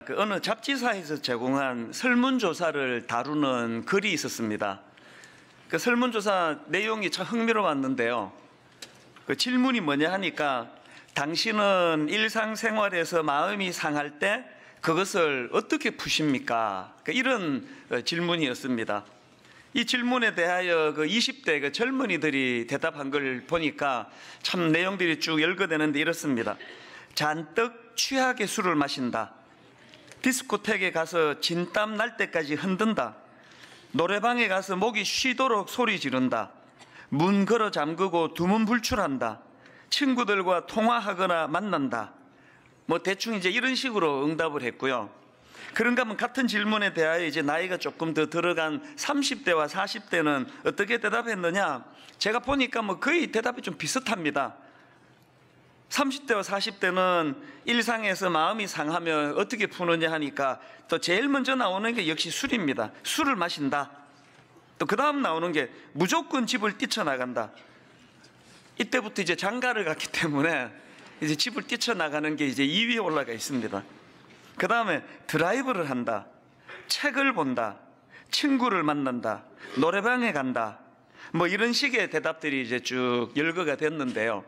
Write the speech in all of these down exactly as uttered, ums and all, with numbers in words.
그 어느 잡지사에서 제공한 설문조사를 다루는 글이 있었습니다. 그 설문조사 내용이 참 흥미로웠는데요. 그 질문이 뭐냐 하니까 당신은 일상생활에서 마음이 상할 때 그것을 어떻게 푸십니까? 그 이런 질문이었습니다. 이 질문에 대하여 그 이십 대 그 젊은이들이 대답한 걸 보니까 참 내용들이 쭉 열거되는데 이렇습니다. 잔뜩 취하게 술을 마신다. 디스코텍에 가서 진땀 날 때까지 흔든다. 노래방에 가서 목이 쉬도록 소리 지른다. 문 걸어 잠그고 두문불출한다. 친구들과 통화하거나 만난다. 뭐 대충 이제 이런 식으로 응답을 했고요. 그런가 하면 같은 질문에 대하여 이제 나이가 조금 더 들어간 삼십 대와 사십 대는 어떻게 대답했느냐? 제가 보니까 뭐 거의 대답이 좀 비슷합니다. 삼십 대와 사십 대는 일상에서 마음이 상하면 어떻게 푸느냐 하니까 또 제일 먼저 나오는 게 역시 술입니다. 술을 마신다. 또 그 다음 나오는 게 무조건 집을 뛰쳐나간다. 이때부터 이제 장가를 갔기 때문에 이제 집을 뛰쳐나가는 게 이제 이 위에 올라가 있습니다. 그 다음에 드라이브를 한다. 책을 본다. 친구를 만난다. 노래방에 간다. 뭐 이런 식의 대답들이 이제 쭉 열거가 됐는데요.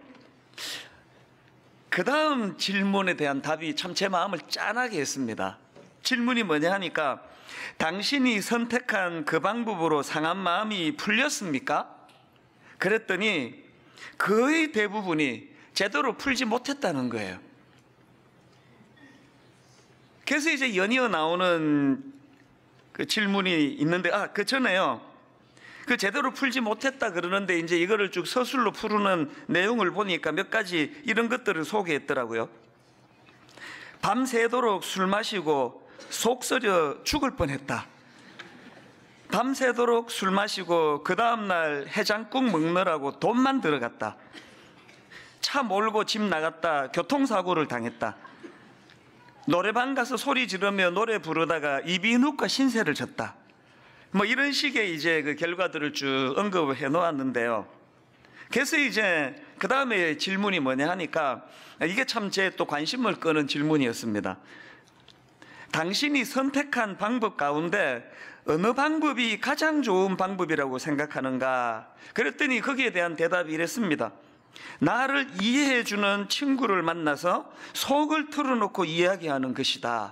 그 다음 질문에 대한 답이 참 제 마음을 짠하게 했습니다. 질문이 뭐냐 하니까 당신이 선택한 그 방법으로 상한 마음이 풀렸습니까? 그랬더니 거의 대부분이 제대로 풀지 못했다는 거예요. 그래서 이제 연이어 나오는 그 질문이 있는데, 아, 그 전에요. 그 제대로 풀지 못했다 그러는데 이제 이거를 쭉 서술로 푸르는 내용을 보니까 몇 가지 이런 것들을 소개했더라고요. 밤새도록 술 마시고 속 썩여 죽을 뻔했다. 밤새도록 술 마시고 그 다음날 해장국 먹느라고 돈만 들어갔다. 차 몰고 집 나갔다 교통사고를 당했다. 노래방 가서 소리 지르며 노래 부르다가 이비인후과 신세를 졌다. 뭐 이런 식의 이제 그 결과들을 쭉 언급을 해 놓았는데요. 그래서 이제 그 다음에 질문이 뭐냐 하니까 이게 참 제 또 관심을 끄는 질문이었습니다. 당신이 선택한 방법 가운데 어느 방법이 가장 좋은 방법이라고 생각하는가? 그랬더니 거기에 대한 대답이 이랬습니다. 나를 이해해주는 친구를 만나서 속을 털어놓고 이야기하는 것이다.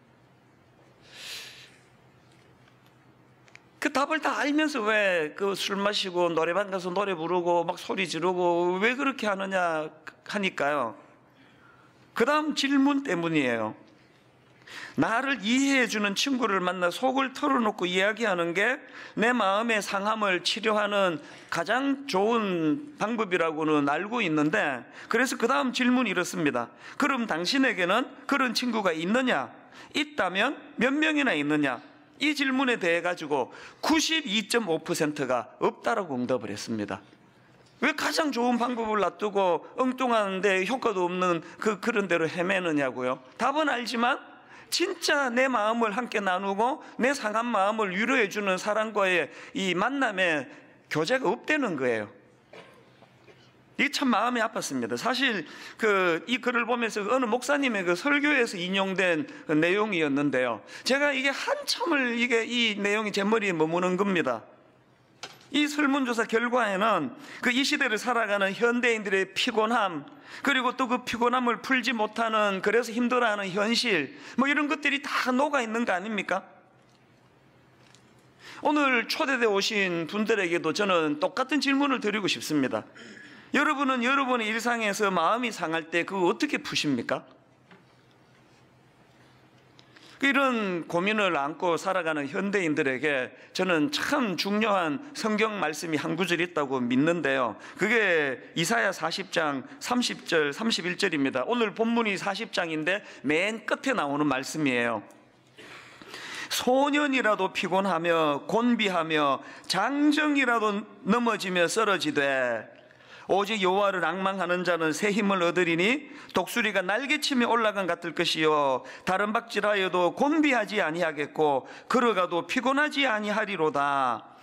그 답을 다 알면서 왜 그 술 마시고 노래방 가서 노래 부르고 막 소리 지르고 왜 그렇게 하느냐 하니까요. 그 다음 질문 때문이에요. 나를 이해해주는 친구를 만나 속을 털어놓고 이야기하는 게 내 마음의 상함을 치료하는 가장 좋은 방법이라고는 알고 있는데, 그래서 그 다음 질문이 이렇습니다. 그럼 당신에게는 그런 친구가 있느냐? 있다면 몇 명이나 있느냐? 이 질문에 대해 가지고 구십이 점 오 퍼센트가 없다라고 응답을 했습니다. 왜 가장 좋은 방법을 놔두고 엉뚱한데 효과도 없는 그, 그런 대로 헤매느냐고요? 답은 알지만 진짜 내 마음을 함께 나누고 내 상한 마음을 위로해주는 사람과의 이 만남에 교제가 없다는 거예요. 이게 참 마음이 아팠습니다. 사실 그 이 글을 보면서 어느 목사님의 그 설교에서 인용된 그 내용이었는데요. 제가 이게 한참을 이게 이 내용이 제 머리에 머무는 겁니다. 이 설문조사 결과에는 그 이 시대를 살아가는 현대인들의 피곤함, 그리고 또 그 피곤함을 풀지 못하는, 그래서 힘들어하는 현실, 뭐 이런 것들이 다 녹아 있는 거 아닙니까? 오늘 초대되어 오신 분들에게도 저는 똑같은 질문을 드리고 싶습니다. 여러분은 여러분의 일상에서 마음이 상할 때 그거 어떻게 푸십니까? 이런 고민을 안고 살아가는 현대인들에게 저는 참 중요한 성경 말씀이 한 구절 있다고 믿는데요. 그게 이사야 사십 장 삼십 절 삼십일 절입니다. 오늘 본문이 사십 장인데 맨 끝에 나오는 말씀이에요. 소년이라도 피곤하며 곤비하며 장정이라도 넘어지며 쓰러지되 오직 여호와를 앙망하는 자는 새 힘을 얻으리니 독수리가 날개치며 올라간 같을 것이요 다른 박질하여도 곤비하지 아니하겠고 걸어가도 피곤하지 아니하리로다.